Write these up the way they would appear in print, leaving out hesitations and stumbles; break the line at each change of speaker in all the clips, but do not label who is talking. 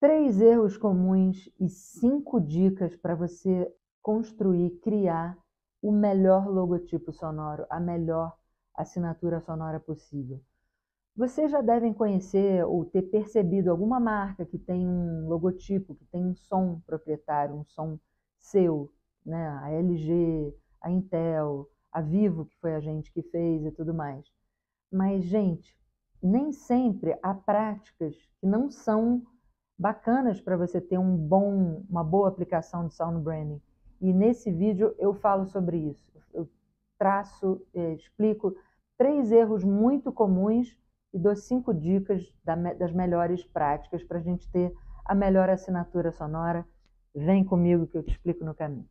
3 erros comuns e 5 dicas para você construir, criar o melhor logotipo sonoro, a melhor assinatura sonora possível. Vocês já devem conhecer ou ter percebido alguma marca que tem um logotipo, que tem um som proprietário, um som seu, né? A LG, a Intel, a Vivo, que foi a gente que fez e tudo mais. Mas, gente, nem sempre há práticas que não são bacanas para você ter uma boa aplicação de sound branding. E nesse vídeo eu falo sobre isso. Eu explico 3 erros muito comuns e dou 5 dicas das melhores práticas para a gente ter a melhor assinatura sonora. Vem comigo que eu te explico no caminho.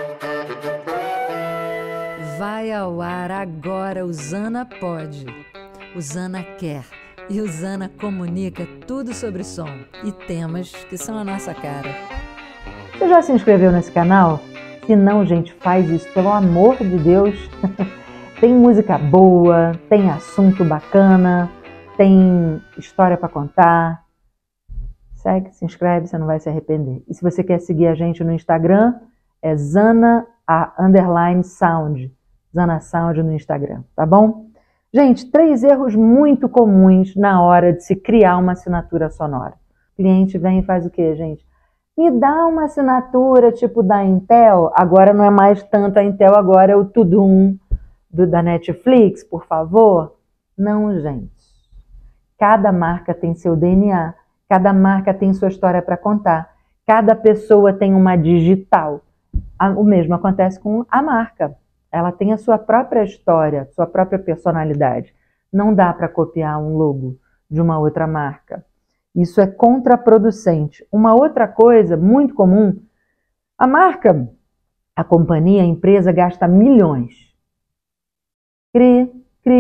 Vai ao ar agora o Zana Pode. O Zana quer. E o Zana comunica tudo sobre som e temas que são a nossa cara.
Você já se inscreveu nesse canal? Se não, gente, faz isso, pelo amor de Deus. Tem música boa, tem assunto bacana, tem história para contar. Segue, se inscreve, você não vai se arrepender. E se você quer seguir a gente no Instagram, é Zana_Sound. Zana Sound no Instagram, tá bom? Gente, 3 erros muito comuns na hora de se criar uma assinatura sonora. O cliente vem e faz o quê, gente? Me dá uma assinatura tipo da Intel. Agora não é mais tanto a Intel, agora é o Tudum da Netflix, por favor. Não, gente. Cada marca tem seu DNA, cada marca tem sua história para contar, cada pessoa tem uma digital. O mesmo acontece com a marca. Ela tem a sua própria história, sua própria personalidade. Não dá para copiar um logo de uma outra marca. Isso é contraproducente. Uma outra coisa muito comum, a marca, a companhia, a empresa gasta milhões. Cri,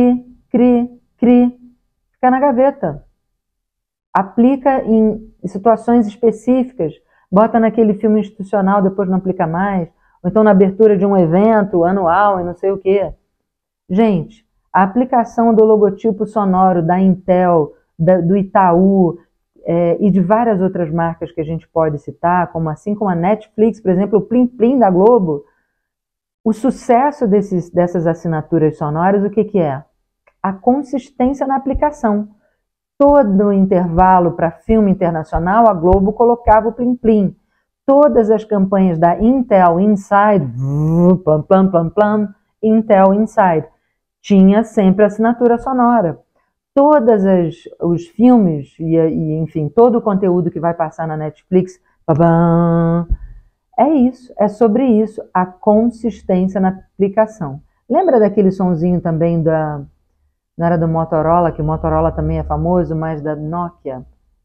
fica na gaveta. Aplica em situações específicas, bota naquele filme institucional, depois não aplica mais. Ou então na abertura de um evento anual e não sei o quê. Gente, a aplicação do logotipo sonoro da Intel, do Itaú e de várias outras marcas que a gente pode citar, como a Netflix, por exemplo, o Plim Plim da Globo, o sucesso dessas assinaturas sonoras, o que é? A consistência na aplicação. Todo o intervalo para filme internacional, a Globo colocava o Plim Plim. Todas as campanhas da Intel Inside, plam, plam, plam, plam, Intel Inside, tinha sempre assinatura sonora. Todos os filmes enfim, todo o conteúdo que vai passar na Netflix, babam, é isso, é sobre isso, a consistência na aplicação. Lembra daquele sonzinho também não era do Motorola, que o Motorola também é famoso, mas da Nokia?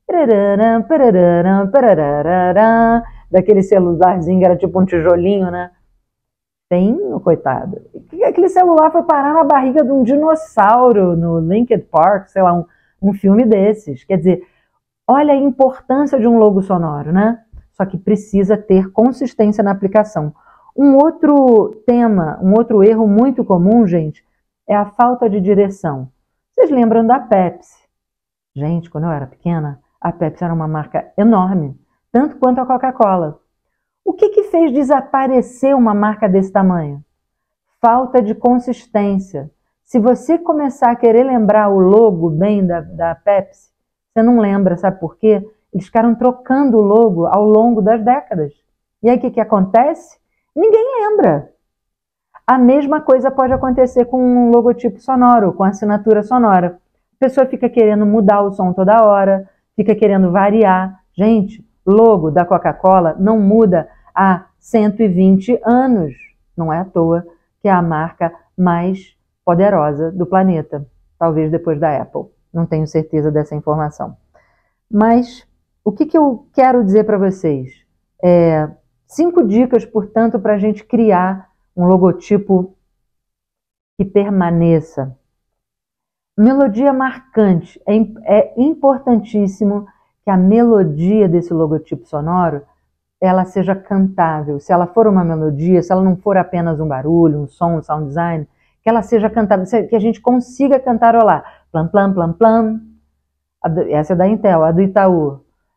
Daquele celularzinho que era tipo um tijolinho, né? Tem, coitado. Aquele celular foi parar na barriga de um dinossauro no Linkin Park, sei lá, um filme desses. Quer dizer, olha a importância de um logo sonoro, né? Só que precisa ter consistência na aplicação. Um outro tema, um outro erro muito comum, gente, é a falta de direção. Vocês lembram da Pepsi? Gente, quando eu era pequena, a Pepsi era uma marca enorme, tanto quanto a Coca-Cola. O que fez desaparecer uma marca desse tamanho? Falta de consistência. Se você começar a querer lembrar o logo bem da Pepsi, você não lembra, sabe por quê? Eles ficaram trocando o logo ao longo das décadas. E aí o que acontece? Ninguém lembra. A mesma coisa pode acontecer com um logotipo sonoro, com assinatura sonora. A pessoa fica querendo mudar o som toda hora, fica querendo variar. Gente, logo da Coca-Cola não muda há 120 anos. Não é à toa que é a marca mais poderosa do planeta. Talvez depois da Apple. Não tenho certeza dessa informação. Mas o que eu quero dizer para vocês? 5 dicas, portanto, para a gente criar um logotipo que permaneça. Melodia marcante. É importantíssimo que a melodia desse logotipo sonoro ela seja cantável. Se ela for uma melodia, se ela não for apenas um barulho, um som, um sound design, que ela seja cantável, que a gente consiga cantarolar. Plam, plam, plam, plam. Essa é da Intel, a do Itaú.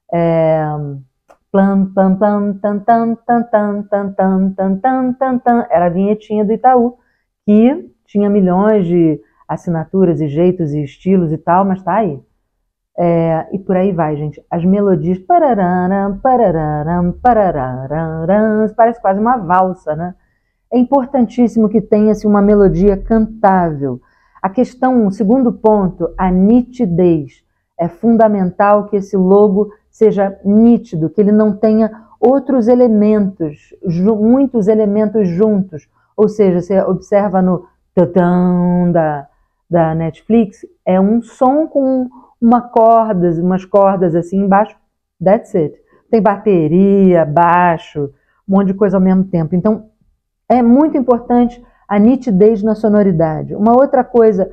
Plam, pam, pam, tan, tan, tan, tan, tan, tan, tan, tan, tan, tan. Era a vinhetinha do Itaú, que tinha milhões de assinaturas e jeitos e estilos e tal, mas tá aí. E por aí vai, gente. As melodias, parararam, parararam, parararam, parece quase uma valsa, né? É importantíssimo que tenha-se uma melodia cantável. A questão, o segundo ponto, a nitidez. É fundamental que esse logo seja nítido, que ele não tenha outros elementos, muitos elementos juntos. Ou seja, você observa no tadam da Netflix, é um som com umas cordas assim embaixo, that's it. Tem bateria, baixo, um monte de coisa ao mesmo tempo. Então, é muito importante a nitidez na sonoridade. Uma outra coisa,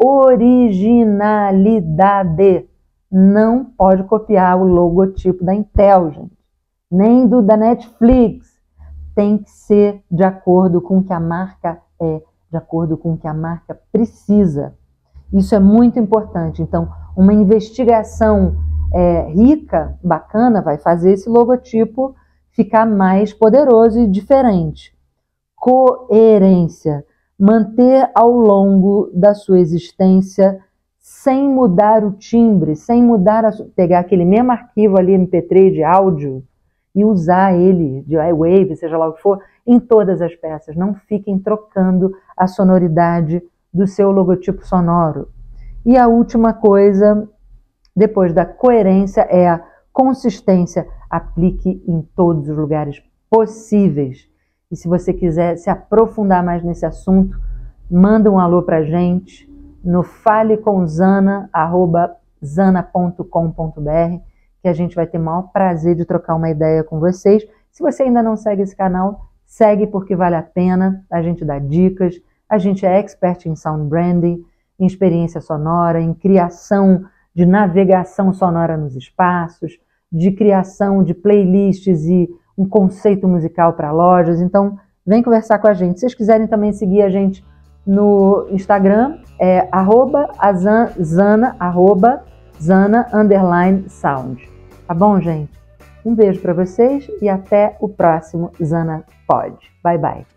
originalidade. Não pode copiar o logotipo da Intel, gente. Nem da Netflix. Tem que ser de acordo com o que a marca de acordo com o que a marca precisa. Isso é muito importante. Então, uma investigação rica, bacana, vai fazer esse logotipo ficar mais poderoso e diferente. Coerência. Manter ao longo da sua existência sem mudar o timbre, sem mudar, pegar aquele mesmo arquivo ali MP3 de áudio e usar ele, de iWave, seja lá o que for, em todas as peças. Não fiquem trocando a sonoridade do seu logotipo sonoro. E a última coisa, depois da coerência, é a consistência. Aplique em todos os lugares possíveis. E se você quiser se aprofundar mais nesse assunto, manda um alô pra gente no falecomzana@zana.com.br, que a gente vai ter o maior prazer de trocar uma ideia com vocês. Se você ainda não segue esse canal, segue porque vale a pena. A gente dá dicas, a gente é expert em sound branding, em experiência sonora, em criação de navegação sonora nos espaços, de criação de playlists e um conceito musical para lojas. Então, vem conversar com a gente. Se vocês quiserem também seguir a gente no Instagram, é @zana_sound. Tá bom, gente? Um beijo para vocês e até o próximo Zana Pod. Bye, bye.